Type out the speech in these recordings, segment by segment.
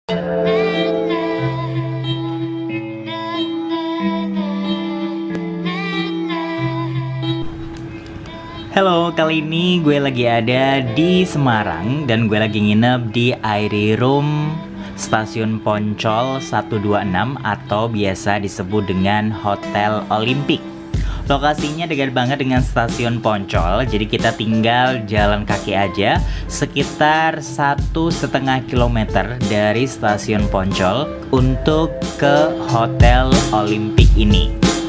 Halo, kali ini gue lagi ada di Semarang dan gue lagi nginep di Airy Room Stasiun Poncol 126 atau biasa disebut dengan Hotel Olimpik. Lokasinya dekat banget dengan Stasiun Poncol, jadi kita tinggal jalan kaki aja sekitar 1,5 kilometer dari Stasiun Poncol untuk ke Hotel Olimpik ini.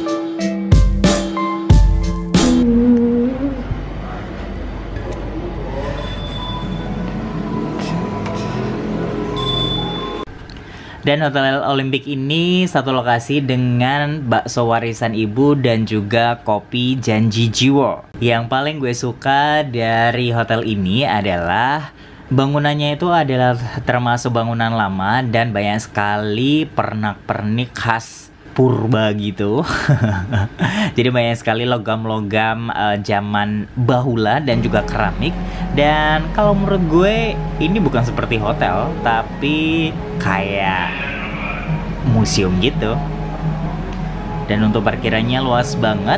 Dan Hotel Olimpik ini satu lokasi dengan bakso warisan ibu dan juga kopi Janji Jiwo. Yang paling gue suka dari hotel ini adalah bangunannya itu adalah termasuk bangunan lama dan banyak sekali pernak-pernik khas purba gitu. Jadi banyak sekali logam-logam zaman bahula dan juga keramik. Dan kalau menurut gue ini bukan seperti hotel, tapi kayak museum gitu. Dan untuk parkirannya luas banget.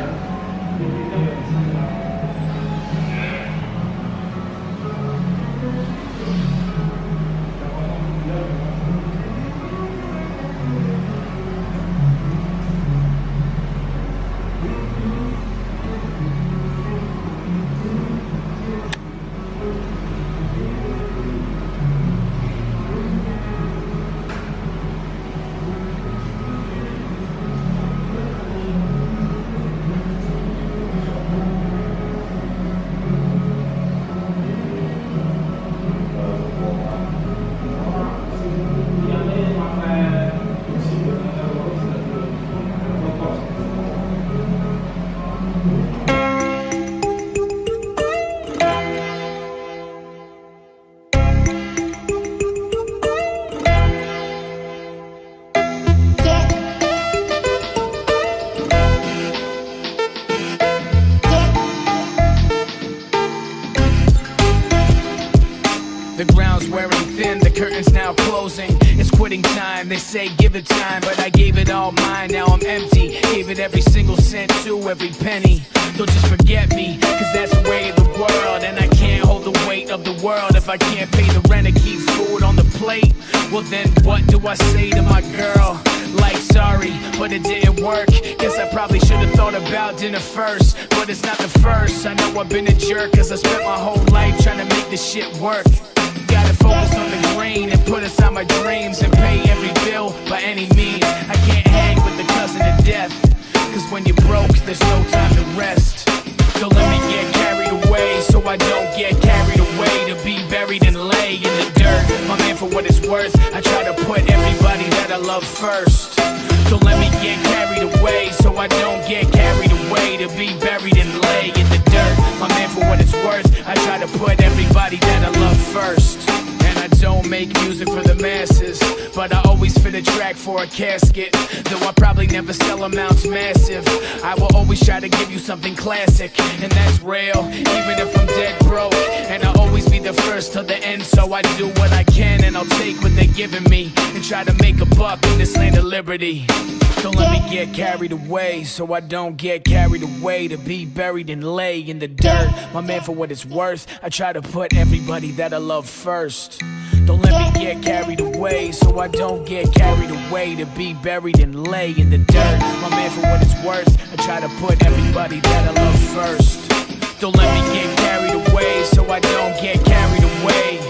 The ground's wearing thin, the curtain's now closing. It's quitting time, they say give it time, but I gave it all mine, now I'm empty. Gave it every single cent to every penny. Don't just forget me, cause that's the way of the world. And I can't hold the weight of the world if I can't pay the rent and keep food on the plate. Well then what do I say to my girl? Like sorry, but it didn't work. Guess I probably should have thought about dinner first. But it's not the first, I know I've been a jerk, cause I spent my whole life trying to make this shit work. Gotta focus on the green and put aside my dreams and pay every bill by any means. I can't hang with the cousin of death, cause when you're broke there's no time to rest. Don't let me get carried away, so I don't get carried away to be buried and lay in the dirt. My man, for what it's worth, I try to put everybody that I love first. Don't let me get carried away, so I don't get carried away to be buried and lay in the dirt. My man, for what it's worth, I try to put everybody that I love first. And I don't make music for the masses, but I always fit a track for a casket. Though I probably never sell amounts massive, I will always try to give you something classic. And that's real, even if I'm dead broke. And I'll always be the first till the end, so I do what I can and I'll take what they're giving me and try to make a buck in this land of liberty. Don't let me get carried away, so I don't get carried away to be buried and lay in the dirt. My man, for what it's worth, I try to put everybody that I love first. Don't let me get carried away, so I don't get carried away to be buried and lay in the dirt. My man, for what it's worth, I try to put everybody that I love first. Don't let me get carried away, so I don't get carried away.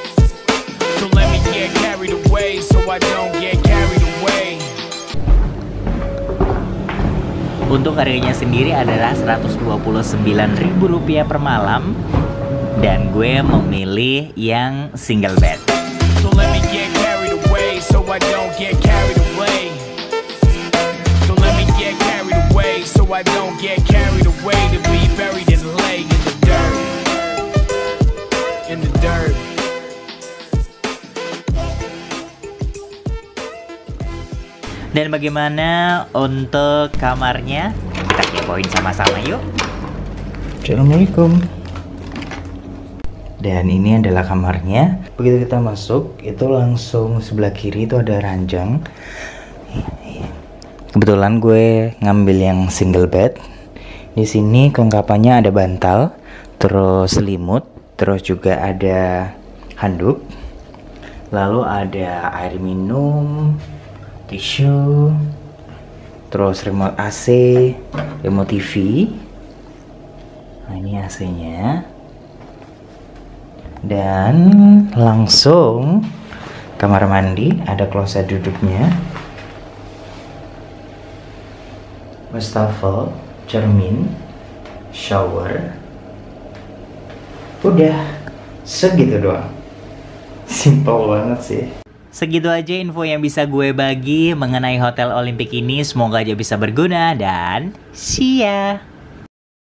Don't let me get carried away, so I don't get carried away. Untuk harganya sendiri adalah Rp129.000 per malam. Dan gue memilih yang single bed. Don't let me get carried away, so I don't get carried away. Don't let me get carried away, so I don't get carried away to be buried and lay in the dirt. In the dirt. Dan bagaimana untuk kamarnya? Kita kepoin sama-sama yuk. Assalamualaikum. Dan ini adalah kamarnya. begitu kita masuk itu langsung sebelah kiri itu ada ranjang. Kebetulan gue ngambil yang single bed. Di sini kelengkapannya ada bantal, terus selimut, terus juga ada handuk. Lalu ada air minum, tisu, terus remote AC, remote TV. Nah, ini AC-nya. Dan langsung kamar mandi, ada kloset duduknya, wastafel, cermin, shower. Udah segitu doang. Simple banget sih. Segitu aja info yang bisa gue bagi mengenai Hotel Olimpik ini. Semoga aja bisa berguna dan see ya.